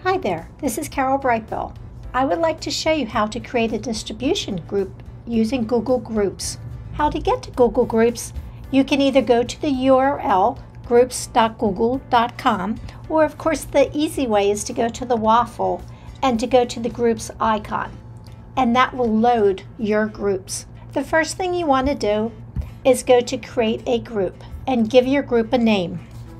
Hi there, this is Carol Brightbill. I would like to show you how to create a distribution group using Google Groups. How to get to Google Groups, you can either go to the URL groups.google.com, or of course the easy way is to go to the waffle and to go to the groups icon, and that will load your groups. The first thing you want to do is go to create a group and give your group a name.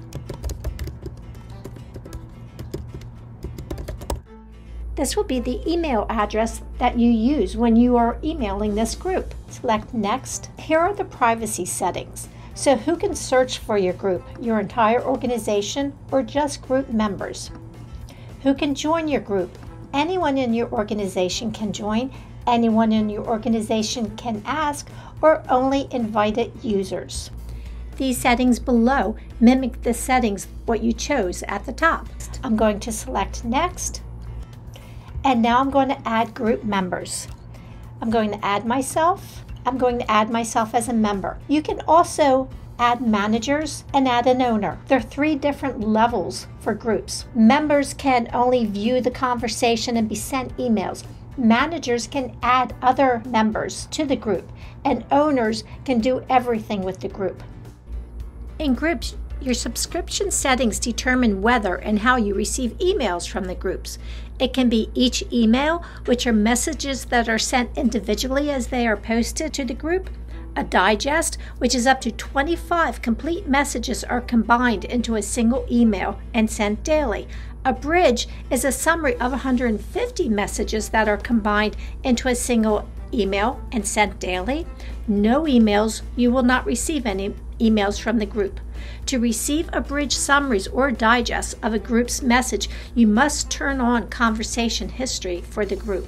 This will be the email address that you use when you are emailing this group. Select Next. Here are the privacy settings. So who can search for your group? Your entire organization or just group members? Who can join your group? Anyone in your organization can join. Anyone in your organization can ask, or only invited users. These settings below mimic the settings what you chose at the top. I'm going to select Next. And now I'm going to add group members. I'm going to add myself. I'm going to add myself as a member. You can also add managers and add an owner. There are 3 different levels for groups. Members can only view the conversation and be sent emails. Managers can add other members to the group, and owners can do everything with the group. In groups, your subscription settings determine whether and how you receive emails from the groups. It can be each email, which are messages that are sent individually as they are posted to the group. A digest, which is up to 25 complete messages are combined into a single email and sent daily. A bridge is a summary of 150 messages that are combined into a single email and sent daily. No emails, you will not receive any emails from the group. To receive abridged summaries or digests of a group's message, you must turn on conversation history for the group.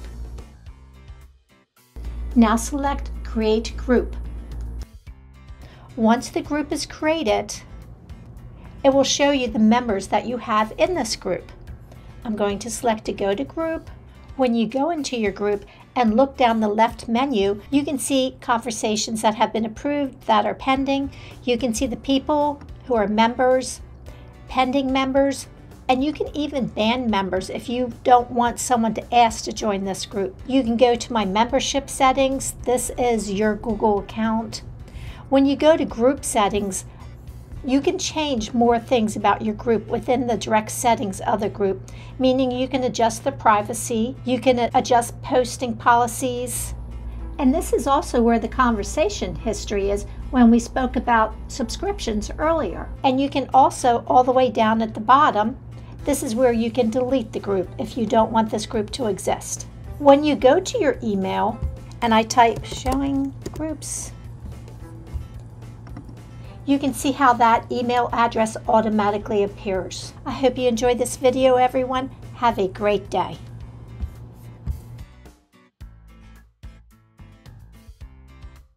Now select Create Group. Once the group is created, it will show you the members that you have in this group. I'm going to select to go to Group. When you go into your group and look down the left menu, you can see conversations that have been approved, that are pending. You can see the people who are members, pending members, and you can even ban members if you don't want someone to ask to join this group. You can go to my membership settings. This is your Google account. When you go to group settings, you can change more things about your group within the direct settings of the group, meaning you can adjust the privacy, you can adjust posting policies, and this is also where the conversation history is when we spoke about subscriptions earlier. And you can also, all the way down at the bottom, this is where you can delete the group if you don't want this group to exist. When you go to your email and I type showing groups, you can see how that email address automatically appears. I hope you enjoyed this video, everyone. Have a great day.